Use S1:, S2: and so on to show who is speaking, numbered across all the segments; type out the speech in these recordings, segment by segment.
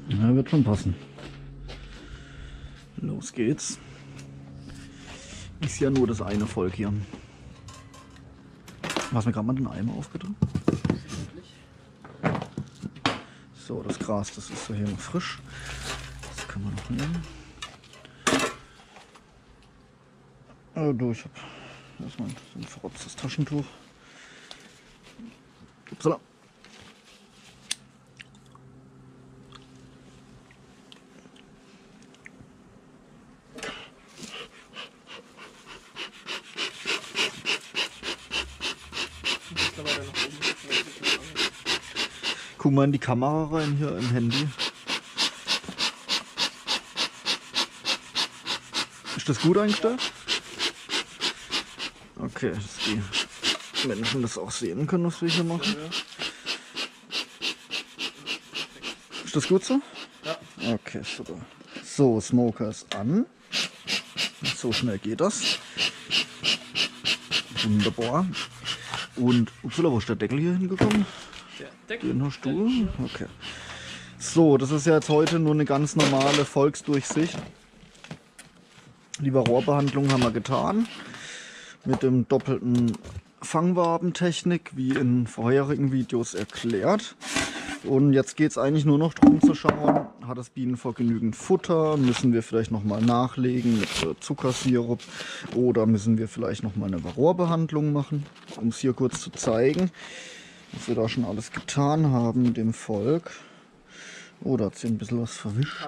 S1: Ja, wird schon passen. Los geht's. Ist ja nur das eine Volk hier. Machst mir gerade mal den Eimer auf, bitte. So, das Gras, das ist so hier noch frisch. Das können wir noch nehmen. Du, ich habe erstmal so ein verrotztes Taschentuch. Upsala. Guck mal in die Kamera rein hier im Handy. Ist das gut eingestellt? Okay, dass die Menschen das auch sehen können, was wir hier machen. Ist das gut so? Ja. Okay, super. So, Smoker ist an. So schnell geht das. Wunderbar. Und, upsala, wo ist der Deckel hier hingekommen?
S2: Der Deckel.
S1: Den hast du? Okay. So, das ist ja jetzt heute nur eine ganz normale Volksdurchsicht. Die Rohrbehandlung haben wir getan. Mit dem doppelten Fangwabentechnik, wie in vorherigen Videos erklärt. Und jetzt geht es eigentlich nur noch darum zu schauen, hat das Bienenvolk genügend Futter, müssen wir vielleicht nochmal nachlegen mit Zuckersirup oder müssen wir vielleicht nochmal eine Varroa-Behandlung machen, um es hier kurz zu zeigen, was wir da schon alles getan haben mit dem Volk. Oh, da hat sich ein bisschen was verwischt.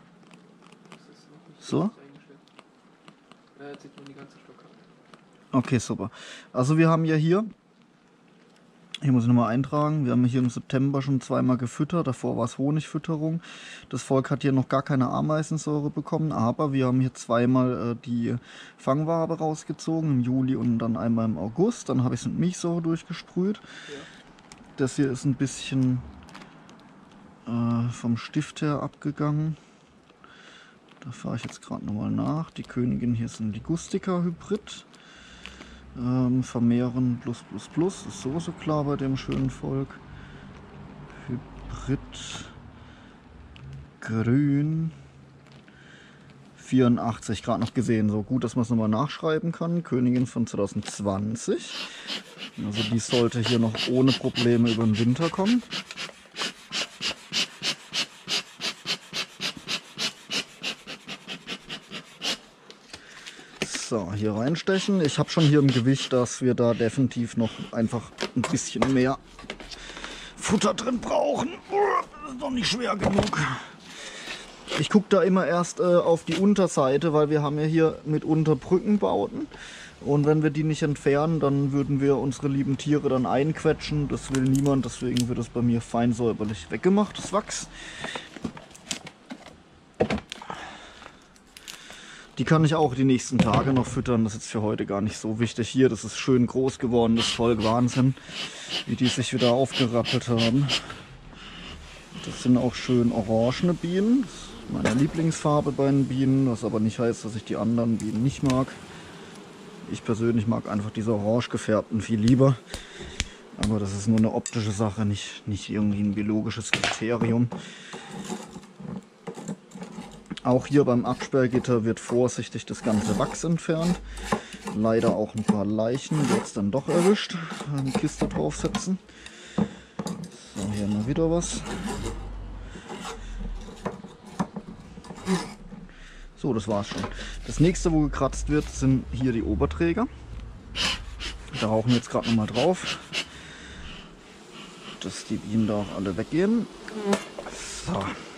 S1: So?
S2: Jetzt sieht man die ganze Stockkarte.
S1: Okay, super. Also wir haben ja hier muss ich nochmal eintragen, wir haben hier im September schon zweimal gefüttert, davor war es Honigfütterung. Das Volk hat hier noch gar keine Ameisensäure bekommen, aber wir haben hier zweimal die Fangwabe rausgezogen, im Juli und dann einmal im August. Dann habe ich es mit Milchsäure durchgesprüht. Ja. Das hier ist ein bisschen vom Stift her abgegangen. Da fahre ich jetzt gerade nochmal nach. Die Königin hier ist ein Ligustica Hybrid. Vermehren +++, ist so klar bei dem schönen Volk. Hybrid Grün 84, gerade noch gesehen. So gut, dass man es nochmal nachschreiben kann. Königin von 2020. Also die sollte hier noch ohne Probleme über den Winter kommen. So, hier reinstechen. Ich habe schon hier im Gewicht, dass wir da definitiv noch einfach ein bisschen mehr Futter drin brauchen. Das ist noch nicht schwer genug. Ich gucke da immer erst auf die Unterseite, weil wir haben ja hier mitunter Brückenbauten. Und wenn wir die nicht entfernen, dann würden wir unsere lieben Tiere dann einquetschen. Das will niemand, deswegen wird das bei mir fein säuberlich weggemacht, das Wachs. Die kann ich auch die nächsten Tage noch füttern. Das ist jetzt für heute gar nicht so wichtig. Hier, das ist schön groß geworden, das Volk. Wahnsinn, wie die sich wieder aufgerappelt haben. Das sind auch schön orangene Bienen. Das ist meine Lieblingsfarbe bei den Bienen, was aber nicht heißt, dass ich die anderen Bienen nicht mag. Ich persönlich mag einfach diese orange gefärbten viel lieber. Aber das ist nur eine optische Sache, nicht irgendwie ein biologisches Kriterium. Auch hier beim Absperrgitter wird vorsichtig das ganze Wachs entfernt. Leider auch ein paar Leichen, die jetzt dann doch erwischt. Eine Kiste draufsetzen. So, hier mal wieder was. So, das war's schon. Das nächste, wo gekratzt wird, sind hier die Oberträger. Da rauchen wir jetzt gerade nochmal drauf, dass die Bienen da auch alle weggehen. So.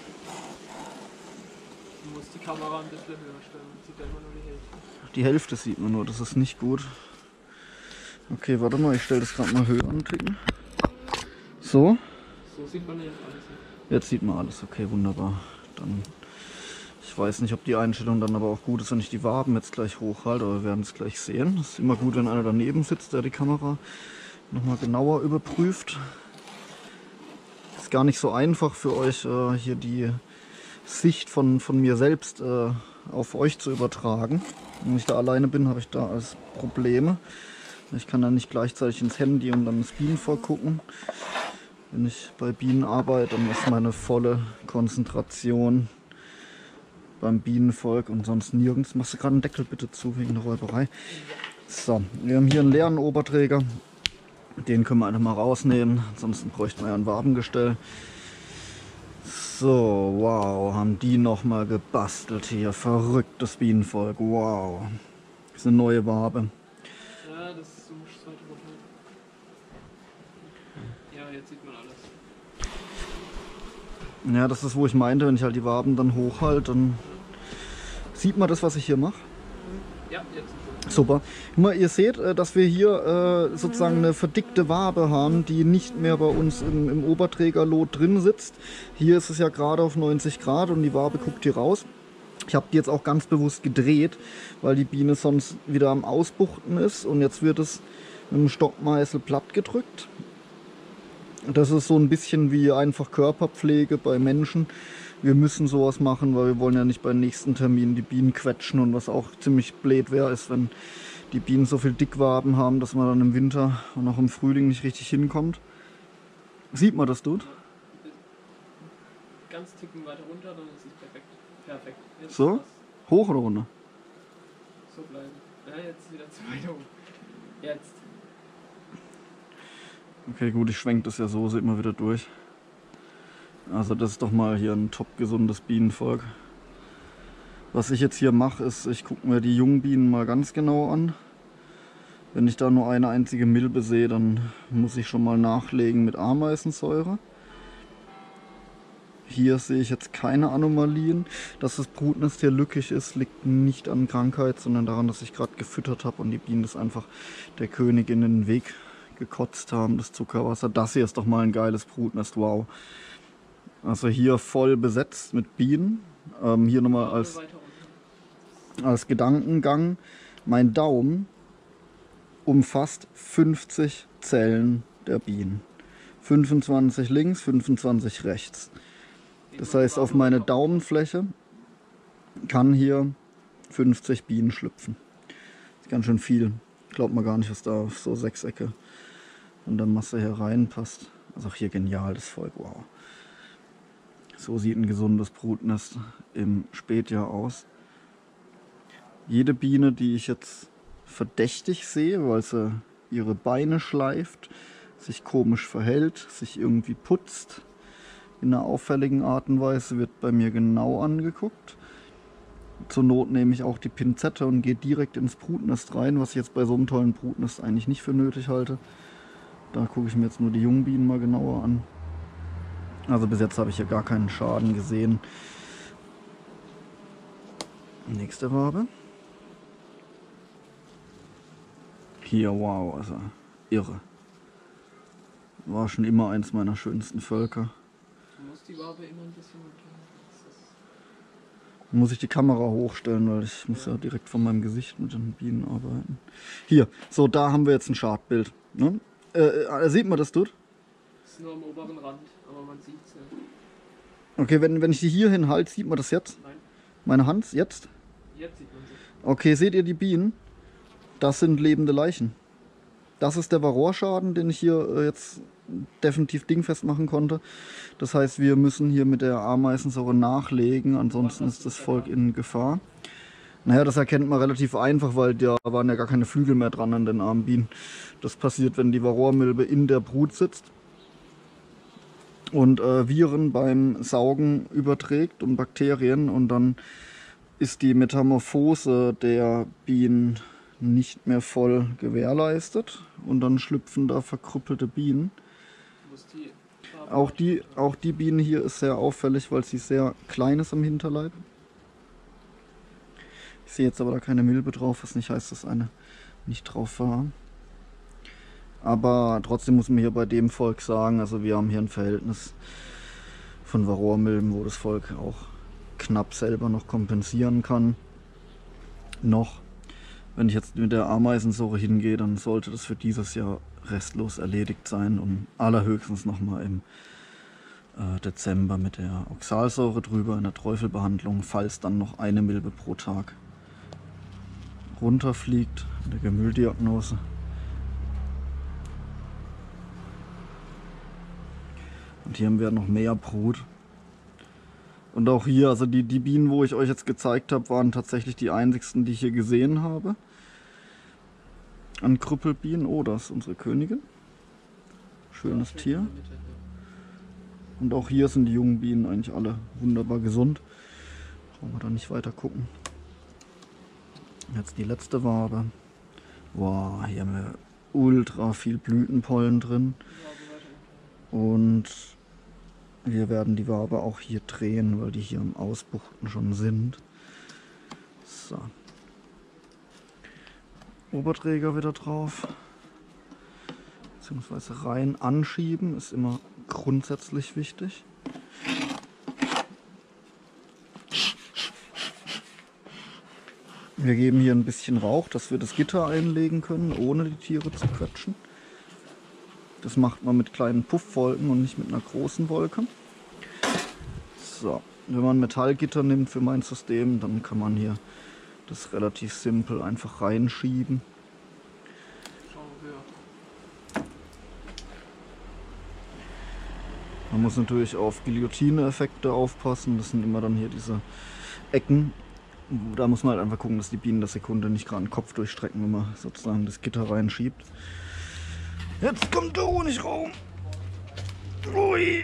S2: Du musst die Kamera ein bisschen höher stellen, man sieht ja immer nur die Hälfte.
S1: Die Hälfte sieht man nur, das ist nicht gut. Okay, warte mal, ich stelle das gerade mal höher an. So.
S2: So sieht man jetzt alles.
S1: Jetzt sieht man alles, okay, wunderbar. Dann, ich weiß nicht, ob die Einstellung dann aber auch gut ist, wenn ich die Waben jetzt gleich hochhalte, aber wir werden es gleich sehen. Es ist immer gut, wenn einer daneben sitzt, der die Kamera nochmal genauer überprüft. Ist gar nicht so einfach für euch, hier die Sicht von mir selbst auf euch zu übertragen. Wenn ich da alleine bin, habe ich da als Probleme. Ich kann dann nicht gleichzeitig ins Handy und dann ins Bienenvolk gucken. Wenn ich bei Bienen arbeite, dann ist meine volle Konzentration beim Bienenvolk und sonst nirgends. Machst du gerade einen Deckel bitte zu wegen der Räuberei? So, wir haben hier einen leeren Oberträger. Den können wir einfach mal rausnehmen, ansonsten bräuchten wir ja ein Wabengestell. So, wow, haben die nochmal gebastelt hier. Verrücktes Bienenvolk, wow. Das ist eine neue Wabe.
S2: Ja, das ist so ein zweite Woche. Ja, jetzt sieht man alles.
S1: Ja, das ist, wo ich meinte, wenn ich halt die Waben dann hochhalte, dann sieht man das, was ich hier mache.
S2: Ja, jetzt ist es.
S1: Super. Ihr seht, dass wir hier sozusagen eine verdickte Wabe haben, die nicht mehr bei uns im Oberträgerlot drin sitzt. Hier ist es ja gerade auf 90 Grad und die Wabe guckt hier raus. Ich habe die jetzt auch ganz bewusst gedreht, weil die Biene sonst wieder am Ausbuchten ist und jetzt wird es mit dem Stockmeißel platt gedrückt. Das ist so ein bisschen wie einfach Körperpflege bei Menschen. Wir müssen sowas machen, weil wir wollen ja nicht beim nächsten Termin die Bienen quetschen. Und was auch ziemlich blöd wäre, ist, wenn die Bienen so viel Dickwaben haben, dass man dann im Winter und auch im Frühling nicht richtig hinkommt. Sieht man das, Dude?
S2: Ganz ticken weiter runter, dann ist es perfekt. Perfekt. Jetzt
S1: So?
S2: ist das
S1: Hoch oder runter?
S2: so bleiben. Ja, jetzt wieder zu weit hoch. Jetzt.
S1: Okay, gut, ich schwenke das ja so, sieht man wieder durch. Also das ist doch mal hier ein top gesundes Bienenvolk. Was ich jetzt hier mache, ist, ich gucke mir die Jungbienen mal ganz genau an. Wenn ich da nur eine einzige Milbe sehe, dann muss ich schon mal nachlegen mit Ameisensäure. Hier sehe ich jetzt keine Anomalien. Dass das Brutnest hier lückig ist, liegt nicht an Krankheit, sondern daran, dass ich gerade gefüttert habe und die Bienen das einfach der Königin in den Weg gekotzt haben, das Zuckerwasser. Das hier ist doch mal ein geiles Brutnest, wow. Also hier voll besetzt mit Bienen. Hier nochmal als Gedankengang. Mein Daumen umfasst 50 Zellen der Bienen. 25 links, 25 rechts. Das heißt, auf meine Daumenfläche kann hier 50 Bienen schlüpfen. Das ist ganz schön viel. Glaubt man gar nicht, was da auf so Sechsecke von der Masse hier reinpasst. Also auch hier genial, das Volk, wow. So sieht ein gesundes Brutnest im Spätjahr aus. Jede Biene, die ich jetzt verdächtig sehe, weil sie ihre Beine schleift, sich komisch verhält, sich irgendwie putzt, in einer auffälligen Art und Weise, wird bei mir genau angeguckt. Zur Not nehme ich auch die Pinzette und gehe direkt ins Brutnest rein, was ich jetzt bei so einem tollen Brutnest eigentlich nicht für nötig halte. Da gucke ich mir jetzt nur die Jungbienen mal genauer an. Also bis jetzt habe ich hier gar keinen Schaden gesehen. Nächste Wabe. Hier, wow, also irre. War schon immer eins meiner schönsten Völker.
S2: Du musst die Wabe immer ein bisschen
S1: Muss ich die Kamera hochstellen, weil ich muss ja direkt von meinem Gesicht mit den Bienen arbeiten. Hier, so da haben wir jetzt ein Chartbild. Ne? Sieht man das, Dude?
S2: Das ist nur am oberen Rand, aber man sieht es ja.
S1: Okay, wenn ich die hier hinhalte, sieht man das jetzt?
S2: Nein,
S1: Meine Hand, jetzt?
S2: jetzt sieht man sie.
S1: Okay, seht ihr die Bienen? Das sind lebende Leichen. Das ist der Varroa-Schaden, den ich hier jetzt definitiv dingfest machen konnte. Das heißt, wir müssen hier mit der Ameisensäure nachlegen, ansonsten ist das Volk in Gefahr. Naja, das erkennt man relativ einfach, weil da waren ja gar keine Flügel mehr dran an den armen Bienen. Das passiert, wenn die Varroa-Milbe in der Brut sitzt und Viren beim Saugen überträgt und Bakterien, und dann ist die Metamorphose der Bienen nicht mehr voll gewährleistet und dann schlüpfen da verkrüppelte Bienen.
S2: Du musst die Wabe
S1: Auch die Biene hier ist sehr auffällig, weil sie sehr klein ist am Hinterleib. Ich sehe jetzt aber da keine Milbe drauf, was nicht heißt, dass eine nicht drauf war. Aber trotzdem muss man hier bei dem Volk sagen, also wir haben hier ein Verhältnis von Varroa-Milben, wo das Volk auch knapp selber noch kompensieren kann. Noch. Wenn ich jetzt mit der Ameisensäure hingehe, dann sollte das für dieses Jahr restlos erledigt sein und allerhöchstens nochmal im Dezember mit der Oxalsäure drüber in der Träufelbehandlung, falls dann noch eine Milbe pro Tag runterfliegt in der Gemülldiagnose. Und hier haben wir noch mehr Brut. Und auch hier, also die Bienen, wo ich euch jetzt gezeigt habe, waren tatsächlich die einzigsten, die ich hier gesehen habe. An Krüppelbienen. Oh, das ist unsere Königin. Schönes Tier. Und auch hier sind die jungen Bienen eigentlich alle wunderbar gesund. Brauchen wir da nicht weiter gucken. Jetzt die letzte Wabe. Wow, hier haben wir ultra viel Blütenpollen drin. Und wir werden die Wabe auch hier drehen, weil die hier im Ausbuchten schon sind. So. Oberträger wieder drauf. Beziehungsweise rein anschieben ist immer grundsätzlich wichtig. Wir geben hier ein bisschen Rauch, dass wir das Gitter einlegen können, ohne die Tiere zu quetschen. Das macht man mit kleinen Puffwolken und nicht mit einer großen Wolke. So, wenn man Metallgitter nimmt für mein System, dann kann man hier das relativ simpel einfach reinschieben. Man muss natürlich auf Guillotine-Effekte aufpassen. Das sind immer dann hier diese Ecken. Da muss man halt einfach gucken, dass die Bienen der Sekunde nicht gerade den Kopf durchstrecken, wenn man sozusagen das Gitter reinschiebt. Jetzt kommt der Honigraum. Ui.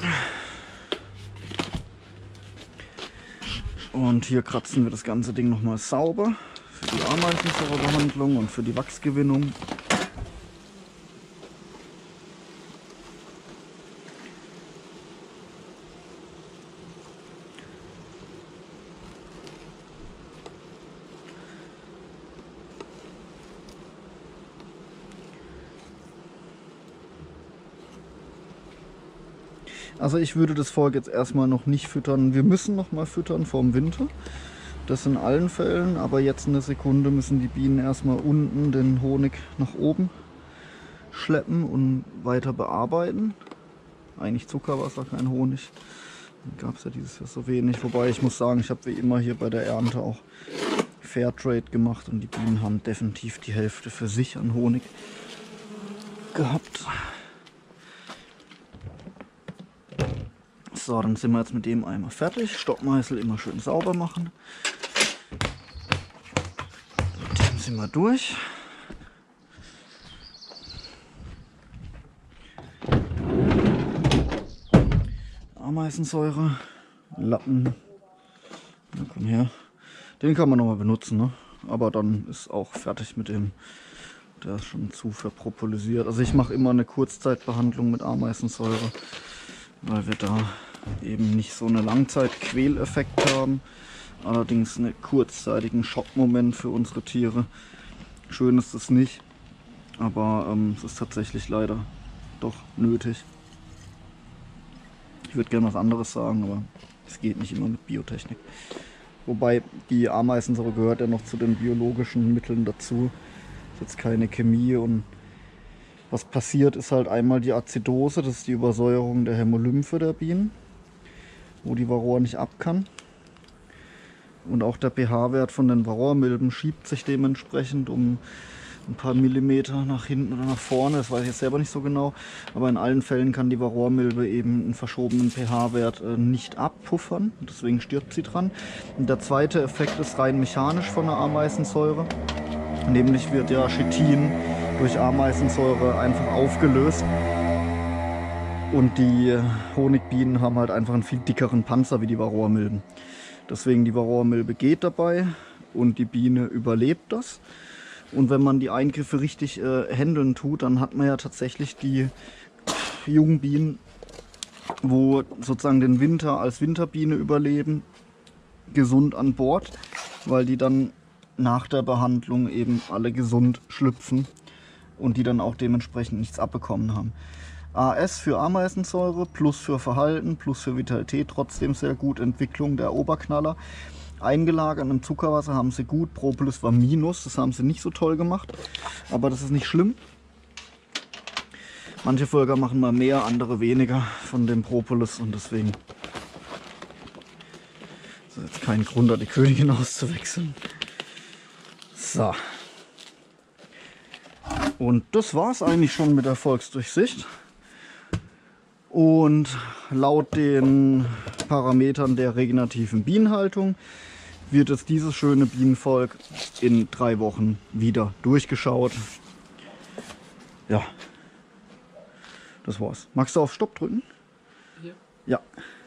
S1: Und hier kratzen wir das ganze Ding nochmal sauber für die Ameisensäurebehandlung und für die Wachsgewinnung. Also ich würde das Volk jetzt erstmal noch nicht füttern. Wir müssen noch mal füttern vorm Winter. Das in allen Fällen, aber jetzt in der Sekunde müssen die Bienen erstmal unten den Honig nach oben schleppen und weiter bearbeiten. Eigentlich Zuckerwasser, kein Honig. Gab es ja dieses Jahr so wenig. Wobei ich muss sagen, ich habe wie immer hier bei der Ernte auch Fairtrade gemacht und die Bienen haben definitiv die Hälfte für sich an Honig gehabt. So, dann sind wir jetzt mit dem Eimer fertig. Stockmeißel immer schön sauber machen. Mit dem sind wir durch. Ameisensäure, Lappen. Na, komm her. Den kann man nochmal benutzen, ne? Aber dann ist auch fertig mit dem. Der ist schon zu verpropolysiert. Also ich mache immer eine Kurzzeitbehandlung mit Ameisensäure, weil wir da eben nicht so einen Langzeit-Quäleffekt haben. Allerdings einen kurzzeitigen Schockmoment für unsere Tiere. Schön ist es nicht, aber es ist tatsächlich leider doch nötig. Ich würde gerne was anderes sagen, aber es geht nicht immer mit Biotechnik. Wobei die Ameisensäure gehört ja noch zu den biologischen Mitteln dazu. Ist jetzt keine Chemie und was passiert ist halt einmal die Azidose, das ist die Übersäuerung der Hämolymphe der Bienen, wo die Varroa nicht ab kann. Und auch der pH-Wert von den Varroa-Milben schiebt sich dementsprechend um ein paar Millimeter nach hinten oder nach vorne, das weiß ich jetzt selber nicht so genau. Aber in allen Fällen kann die Varroa-Milbe eben einen verschobenen pH-Wert nicht abpuffern, deswegen stirbt sie dran. Und der zweite Effekt ist rein mechanisch von der Ameisensäure, nämlich wird ja Chitin durch Ameisensäure einfach aufgelöst. Und die Honigbienen haben halt einfach einen viel dickeren Panzer wie die Varroa-Milben. Deswegen die Varroa-Milbe geht dabei und die Biene überlebt das. Und wenn man die Eingriffe richtig handeln tut, dann hat man ja tatsächlich die jungen Bienen, wo sozusagen den Winter als Winterbiene überleben, gesund an Bord, weil die dann nach der Behandlung eben alle gesund schlüpfen und die dann auch dementsprechend nichts abbekommen haben. AS für Ameisensäure, Plus für Verhalten, Plus für Vitalität, trotzdem sehr gut. Entwicklung der Oberknaller. Eingelagert im Zuckerwasser haben sie gut. Propolis war Minus, das haben sie nicht so toll gemacht. Aber das ist nicht schlimm. Manche Völker machen mal mehr, andere weniger von dem Propolis und deswegen ist jetzt kein Grund, da die Königin auszuwechseln. So. Und das war es eigentlich schon mit der Volksdurchsicht. Und laut den Parametern der regenerativen Bienenhaltung wird es dieses schöne Bienenvolk in 3 Wochen wieder durchgeschaut. Ja, das war's. Magst du auf Stopp drücken?
S2: Hier.
S1: Ja.